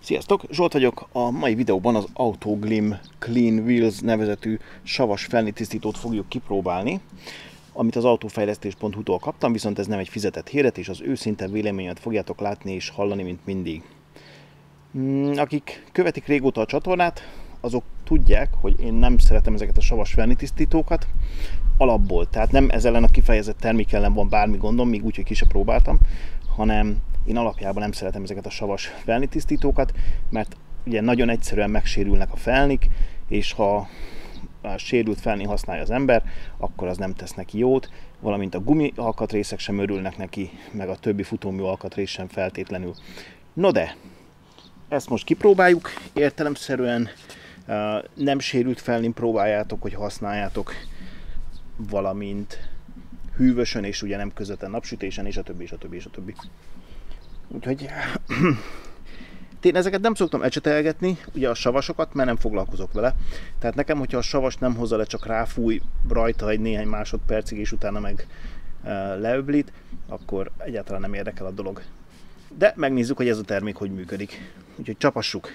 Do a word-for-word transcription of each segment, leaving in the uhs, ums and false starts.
Sziasztok! Zsolt vagyok. A mai videóban az Autoglim Clean Wheels nevezetű savas felnitisztítót fogjuk kipróbálni, amit az autófejlesztés pont hu-tól kaptam, viszont ez nem egy fizetett hirdetés, az őszinte véleményet fogjátok látni és hallani, mint mindig. Akik követik régóta a csatornát, azok tudják, hogy én nem szeretem ezeket a savas felnitisztítókat alapból. Tehát nem ez ellen a kifejezett termék ellen van bármi gondom, még úgy, hogy ki se próbáltam, hanem én alapjában nem szeretem ezeket a savas felnitisztítókat, mert ugye nagyon egyszerűen megsérülnek a felnik, és ha a sérült felni használja az ember, akkor az nem tesz neki jót, valamint a gumi alkatrészek sem örülnek neki, meg a többi futómű alkatrész sem feltétlenül. No de, ezt most kipróbáljuk, értelemszerűen nem sérült felnin próbáljátok, hogy használjátok, valamint hűvösön, és ugye nem közvetlen napsütésen, és a többi, és a többi, és a többi. Úgyhogy én ezeket nem szoktam ecsetelgetni, ugye a savasokat, mert nem foglalkozok vele. Tehát nekem, hogyha a savas nem hozza le, csak ráfúj rajta egy néhány másodpercig, és utána meg leöblít, akkor egyáltalán nem érdekel a dolog. De megnézzük, hogy ez a termék hogy működik. Úgyhogy csapassuk!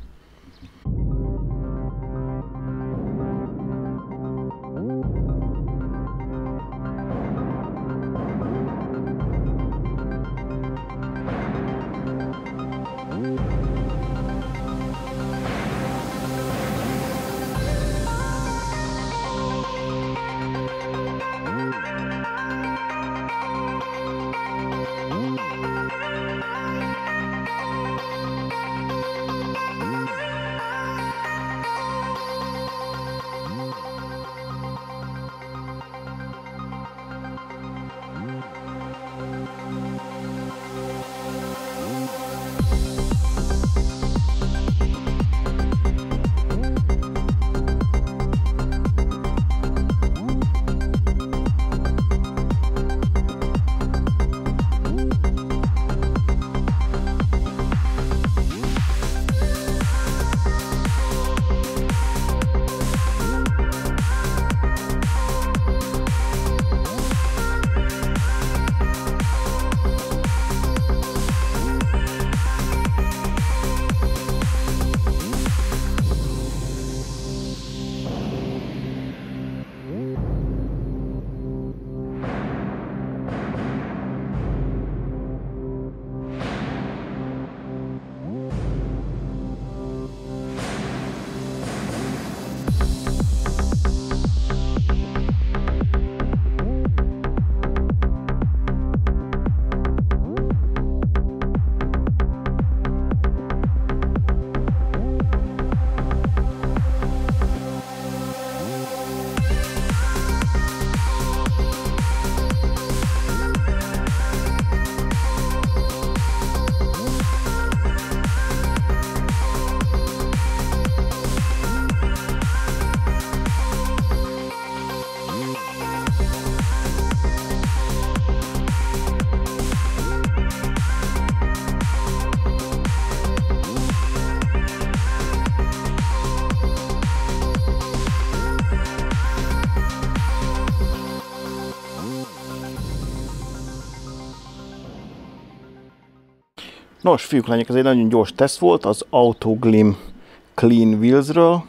Nos, fiúk, lányok, ez egy nagyon gyors teszt volt az Autoglim Clean Wheelsről.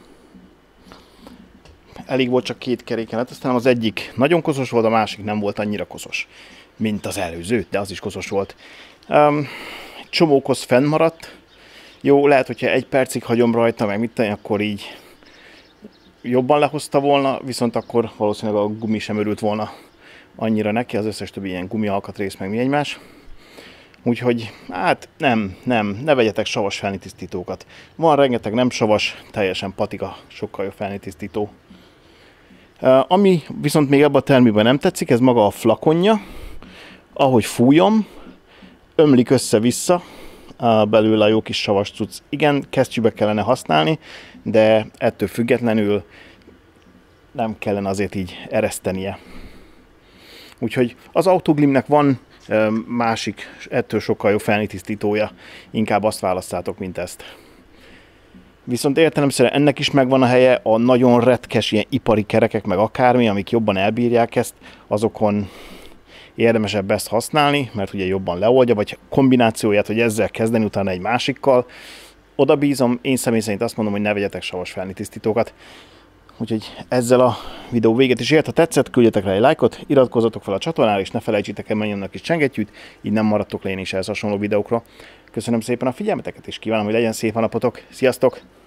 Elég volt csak két keréken letesztelnem, az egyik nagyon koszos volt, a másik nem volt annyira koszos, mint az előző, de az is koszos volt. Um, csomó kosz fennmaradt. Jó, lehet, hogyha egy percig hagyom rajta, meg mit tenni, akkor így jobban lehozta volna, viszont akkor valószínűleg a gumi sem örült volna annyira neki, az összes többi ilyen gumi alkatrész, meg mi egymás. Úgyhogy, hát nem, nem, ne vegyetek savas felnitisztítókat. Van rengeteg nem savas, teljesen patika, sokkal jobb felnitisztító. Uh, ami viszont még ebben a termékben nem tetszik, ez maga a flakonja. Ahogy fújom, ömlik össze-vissza uh, belőle a jó kis savas cucc. Igen, kesztyűbe kellene használni, de ettől függetlenül nem kellene azért így eresztenie. Úgyhogy az Autoglimnek van másik, ettől sokkal jobb felnitisztítója, inkább azt válasszátok, mint ezt. Viszont értelemszerűen ennek is megvan a helye, a nagyon retkes ilyen ipari kerekek, meg akármi, amik jobban elbírják ezt, azokon érdemesebb ezt használni, mert ugye jobban leoldja, vagy kombinációját, hogy ezzel kezdeni, utána egy másikkal, oda bízom, én személy szerint azt mondom, hogy ne vegyetek savas felni tisztítókat. Úgyhogy ezzel a videó véget is ért. Ha tetszett, küldjetek rá egy lájkot, iratkozzatok fel a csatornára, és ne felejtsétek el menni annak is csengettyűt, így nem maradtok le én is ehhez hasonló videókra. Köszönöm szépen a figyelmeteket, és kívánom, hogy legyen szép a napotok. Sziasztok!